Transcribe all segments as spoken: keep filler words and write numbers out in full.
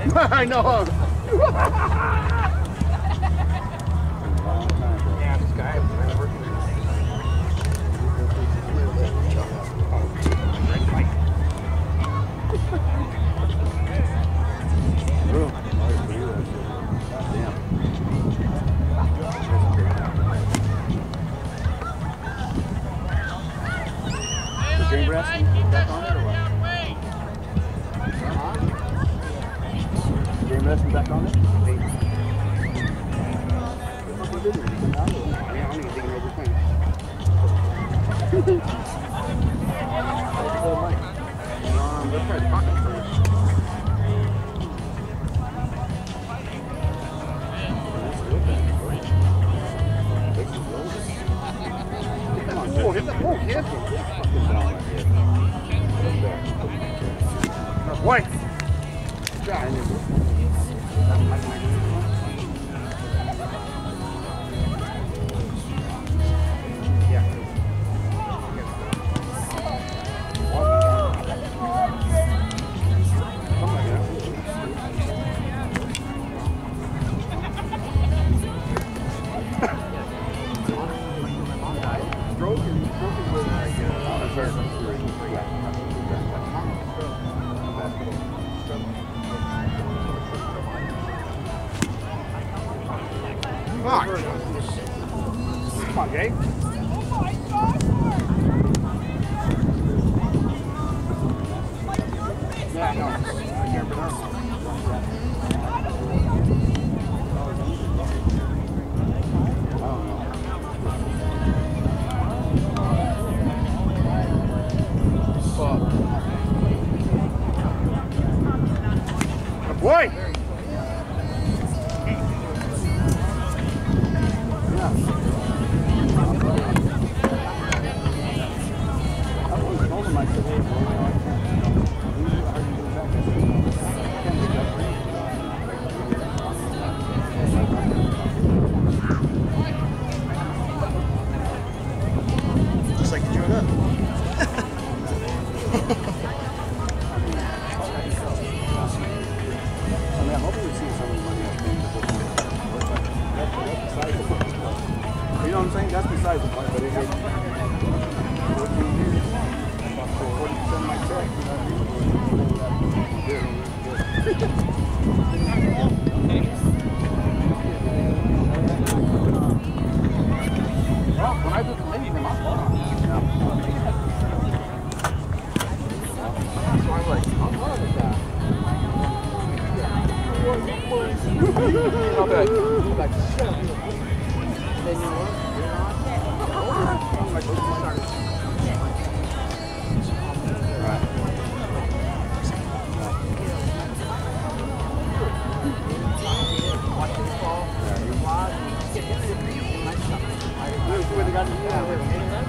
I know. Yeah, this guy was working in the Game wrestling back on it or what? Game wrestling back on it? Yeah, I don't even think I know this thing. Um, let's try pocket first. Come on, oh, hit the ball, hit it. Boy! Come on, Jake. Yeah, I know. I can't pronounce it. Good boy! Just like you drew it up. I mean, I hope we see some of the money that's being deposited. That's besides the point. You know what I'm saying? That's besides the point, but it is fourteen years. forty percent of my check, you know what Well, when I did the lady, then my fault. So I was like, I'm proud of that. I'll be like, I'll be like, shut up. Then you know what? I'm like, oh, sorry. Right. Watch this ball. Where they got it? Yeah, where they got it?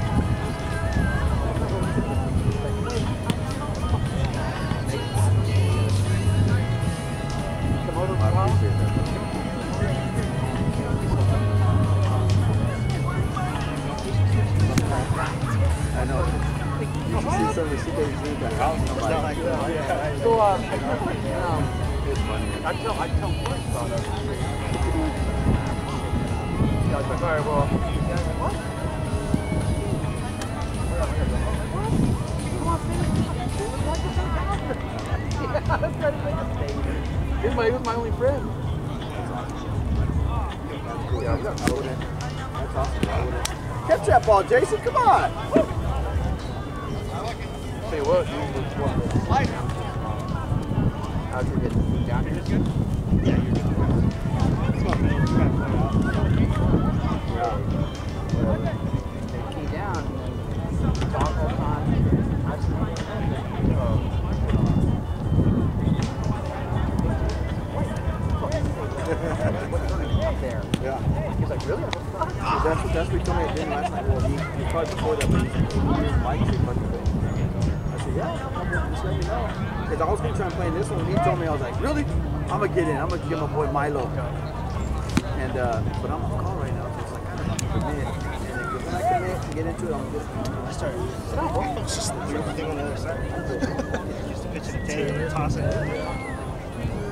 I know. You should see some of the shit they do at the house. I'm like, So, uh, um, I tell, I tell Chris about it. I was like, all right, well, yeah, like, what? He was my, he was my only friend. yeah, you got to it. That's awesome. Catch that ball, Jason. Come on. Tell you what, you want to slide now. How'd you get down here? Good? Yeah, you're good. That's what man, you got to play out. Yeah. They came down and then talk all the time. I just want to there. Yeah. He's like, really? That's what that's what he told me again last night. Well, he, he called before that, but he said, Mike said, fucking thing. I said, yeah, just let me know. Because I was going to try and play this one. When he told me, I was like, really? I'm going to get in. I'm going to give my boy Milo. And, uh, but I'm on call right now, so it's like, I don't know, commit. And then when I commit and get into it, I'm going to get it. I started. Sit down, bro. Just do everything on the other side. Just pitch it a ten, toss it.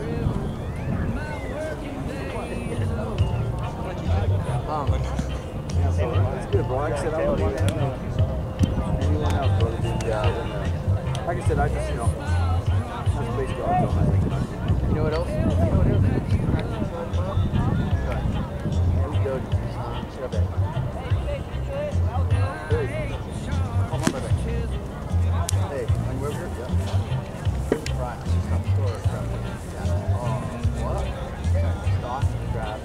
Um, Yeah, so that's good, bro. Like I said, I don't want anyone else, brother. Yeah. Like I said, I just, you know, that's basically all I'm doing. you know what else? You know what else? Good. Sit up there. Hey. Come on, brother. Hey, on your river? Yeah. Right. Stop the store. Grab it. Yeah. Oh, what? Stop. Grab.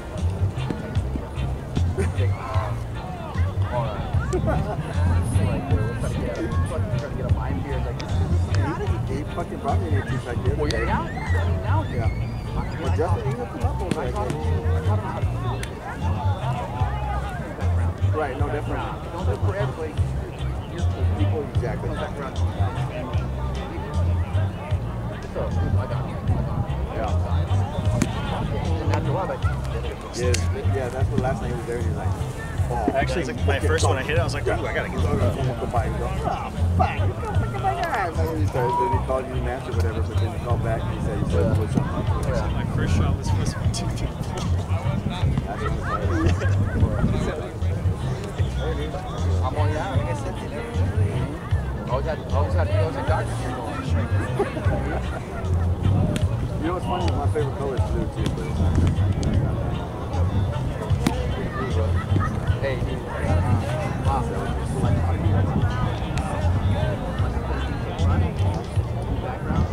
Take off. All right. Like, we're trying to get out of trying to get a mind here. Like, this is He fucking brought me here two seconds. well, yeah, now, now, Yeah. Well, Justin, he hooked him up over there. Right, no, definitely. Don't look for everybody. People, exactly. Come back around. So, I got you. Yeah. And after a while, like, Yeah, yeah, that's the last time he was there. He was like, oh. Actually, my first one I hit, I was like, ooh, I gotta get Someone that. come by and go, oh, fuck, you come fucking my guy. And then he started, then he called you an answer or whatever, but then he called back and he said, he said, it was something. yeah. My first shot was supposed to be two people. That's what he said. I'm on yeah, like I said, you know. Always had, always had to go to the doctor here going. You know what's funny? My favorite color is blue too, but it's not. Hey, dude. Wow. Background.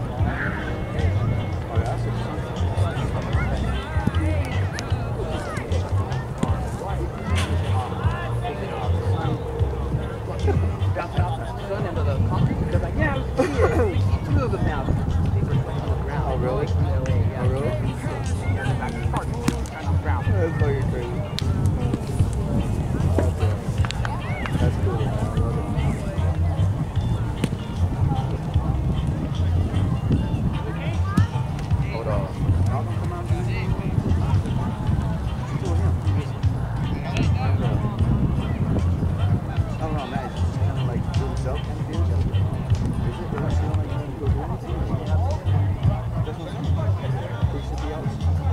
Oh, yeah, that's Dropped it off the sun into the concrete. They're like, yeah, I see it. Two of them now. They were on the ground. Oh, really? Yeah, Oh, really? they're back to the park. Right on the ground. That's fucking crazy. That's cool. Man. I love it. Hold on. How come come out here? What's doing him? I don't know, man. It's just kind of like do himself kind of deal. Is it? They're not feeling like you want to go do anything? That's what I'm saying. They should be out.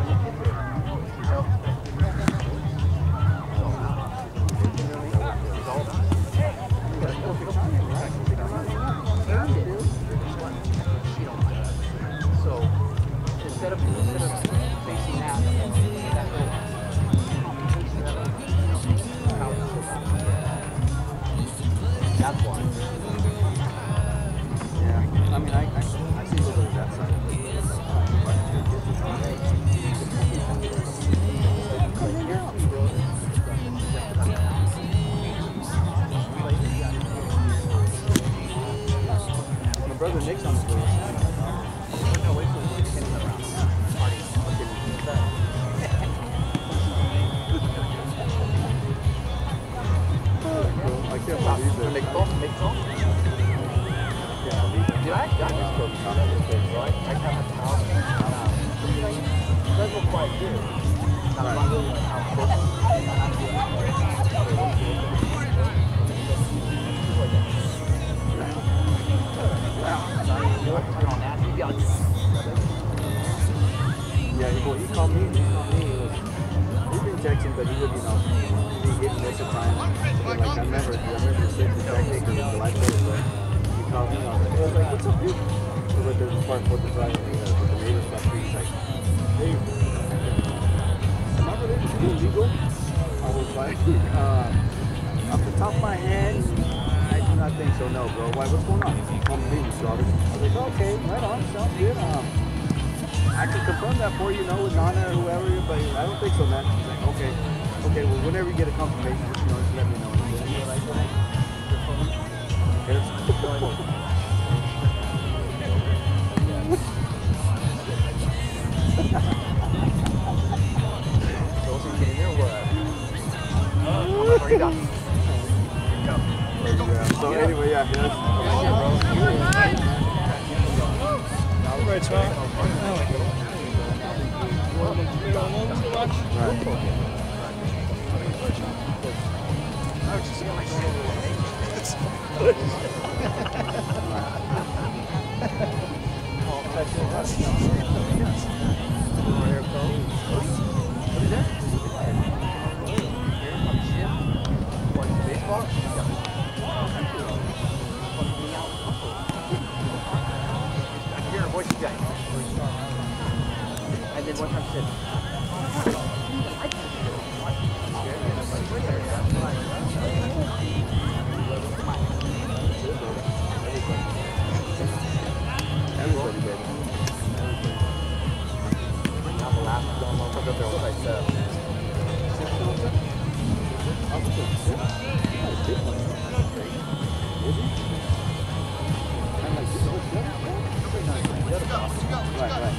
So instead of instead of facing that, that way, that's why. Yeah. I mean, I, I, I see a little bit of that side. My brother Nick's on the floor. I can't believe it. Make phone, make phone. Did I? I just told you something, right? I have a house. That's what quite good. Not really like how close. Yeah, he, well, he called me. He called me. He was, he's been texting, but he would, you know, he hit me most of the time. But like, I remember, I remember the six exactly because of the light bulb, but he called me and I was like, I was like, what's up, dude? It was like, there's a part fourth of July, and uh, with the neighbors stuff, he's like, hey, am I related to you illegal? I was like, uh, off the top of my head, I do not think so, no, bro. Why, what's going on? I'm leaving, Robert. I was like, okay, right on, sounds good. Um, I can confirm that for you, you know, with Nana or whoever, but I don't think so, man. He's like, okay, okay, well, whenever you get a confirmation, just, you know, just let me know. And then you're like, okay, yeah, so anyway, yeah, yes. Right, so Right. voice guy. And then one time she said, Everybody, baby. not the last one, motherfucker, there was like, uh, Right, right.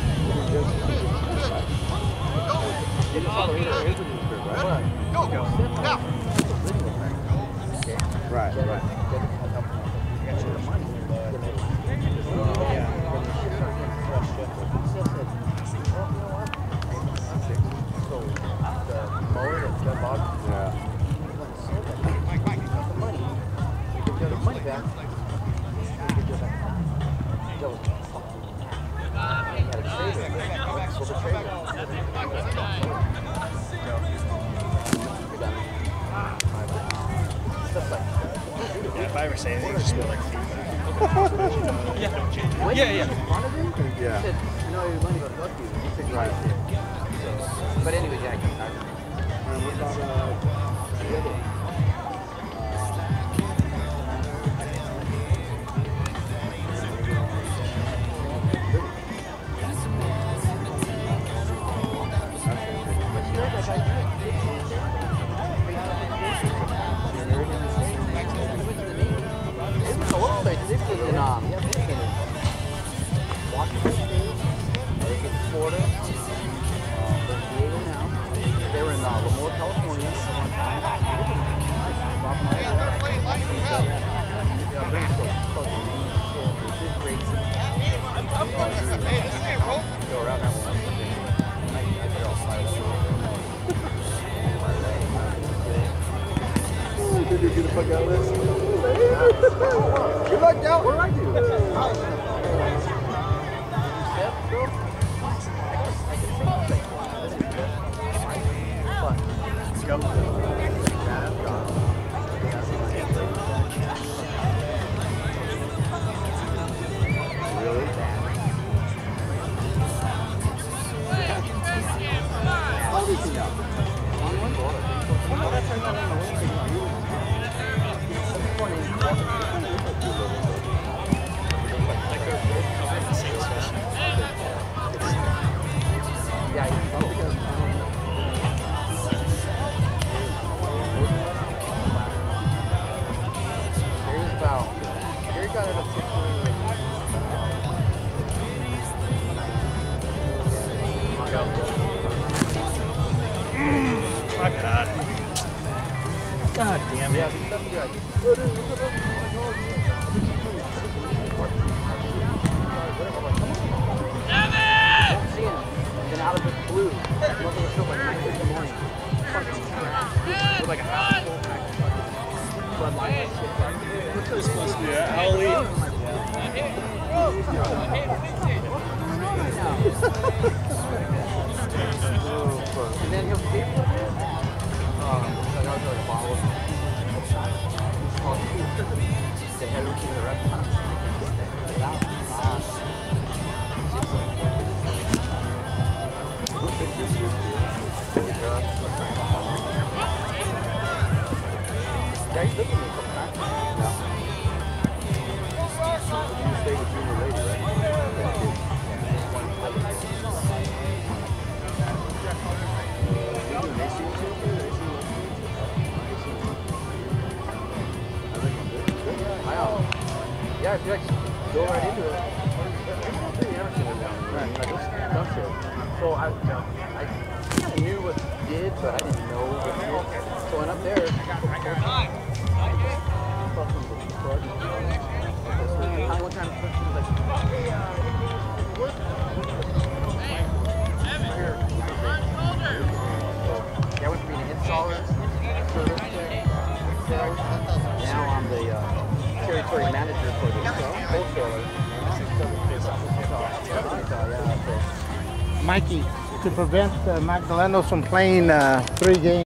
Right, right. Yeah, if I ever say anything, just be like feedback. yeah. Yeah, yeah. Yeah. You know, your money goes fuck you. You said right. But anyway, yeah, I can talk. And what about uh, the other one? Did you get the fuck out of this? Good luck, y'all. What did I do? Let's go. Really? How did you know? My God. God damn it. Then out of the blue, nothing was like nine in the morning. Fucking like a house full of bloodline and shit. This is supposed to be an alley. And then he'll pay for it. Um, like I was like a bottle of the head routine of the restaurant. Yeah, he's looking at me a couple times. Yeah. You stay with junior lady, right? Yeah, if you like go right into it, pretty everything was down there. Right. Like, let's dump it. So I, I kind of knew what he did, but I didn't know what he did. So I went up there. I one time, she was like, hey, uh, what? Yeah, I went from being an installer, service tech, sales. Now I'm the uh, territory manager for the wholesaler. Mikey, to prevent uh, Magdalenos from playing uh, three games.